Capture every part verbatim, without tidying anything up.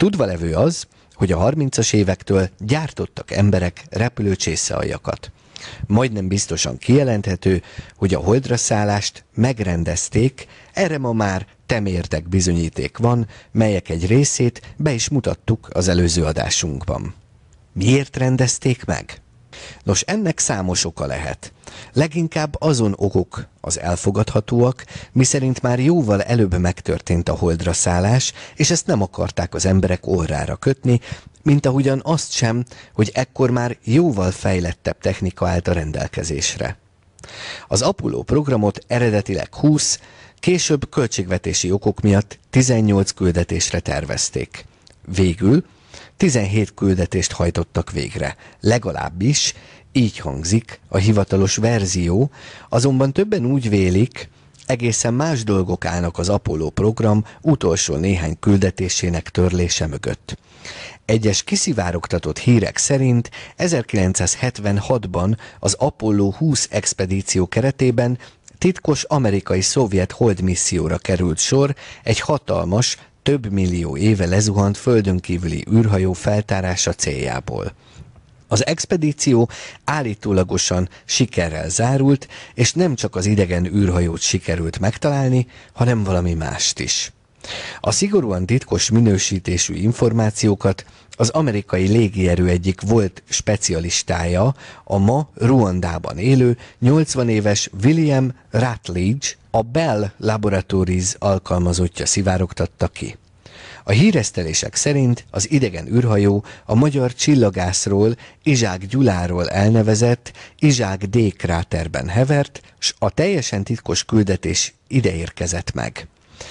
Tudva levő az, hogy a harmincas évektől gyártottak emberek repülőcsészaaljakat. Majdnem biztosan kijelenthető, hogy a holdra szállást megrendezték, erre ma már temérdek bizonyíték van, melyek egy részét be is mutattuk az előző adásunkban. Miért rendezték meg? Nos, ennek számos oka lehet. Leginkább azon okok az elfogadhatóak, miszerint már jóval előbb megtörtént a holdra szállás, és ezt nem akarták az emberek orrára kötni, mint ahogyan azt sem, hogy ekkor már jóval fejlettebb technika állt a rendelkezésre. Az Apollo programot eredetileg húsz, később költségvetési okok miatt tizennyolc küldetésre tervezték. Végül tizenhét küldetést hajtottak végre, legalábbis így hangzik a hivatalos verzió, azonban többen úgy vélik, egészen más dolgok állnak az Apollo program utolsó néhány küldetésének törlése mögött. Egyes kiszivárogtatott hírek szerint ezerkilencszázhetvenhatban az Apollo húsz expedíció keretében titkos amerikai-szovjet holdmisszióra került sor egy hatalmas, több millió éve lezuhant földönkívüli űrhajó feltárása céljából. Az expedíció állítólagosan sikerrel zárult, és nem csak az idegen űrhajót sikerült megtalálni, hanem valami mást is. A szigorúan titkos minősítésű információkat az amerikai légierő egyik volt specialistája, a ma Ruandában élő nyolcvan éves William Rutledge, a Bell Laboratories alkalmazottja szivárogtatta ki. A híresztelések szerint az idegen űrhajó a magyar csillagászról, Izsák Gyuláról elnevezett Izsák D kráterben hevert, s a teljesen titkos küldetés ide érkezett meg.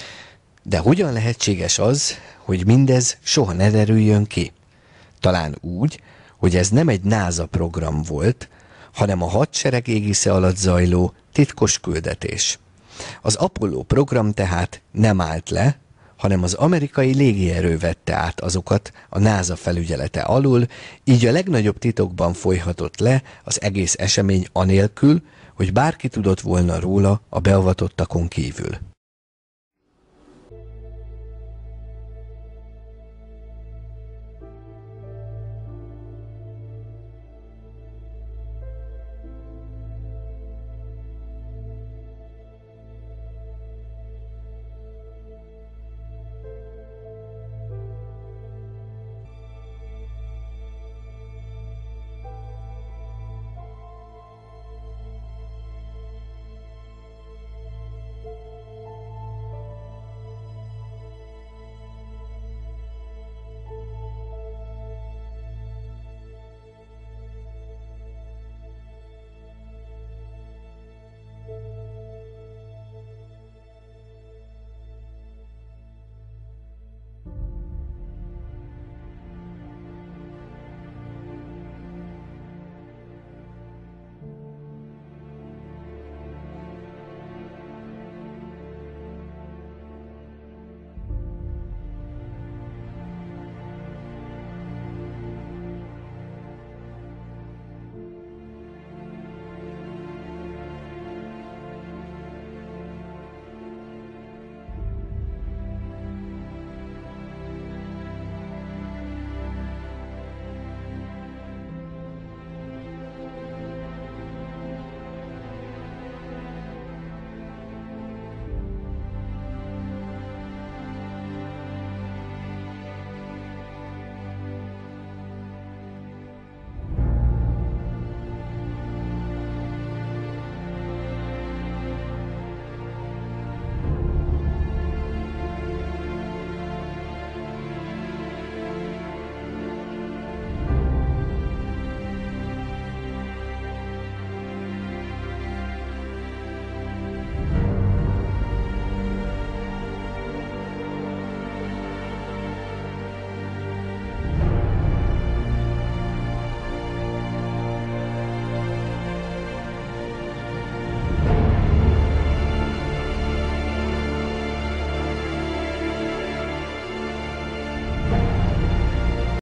De hogyan lehetséges az, hogy mindez soha ne derüljön ki? Talán úgy, hogy ez nem egy NASA program volt, hanem a hadsereg égisze alatt zajló titkos küldetés. Az Apollo program tehát nem állt le, hanem az amerikai légierő vette át azokat a NASA felügyelete alul, így a legnagyobb titokban folyhatott le az egész esemény anélkül, hogy bárki tudott volna róla a beavatottakon kívül.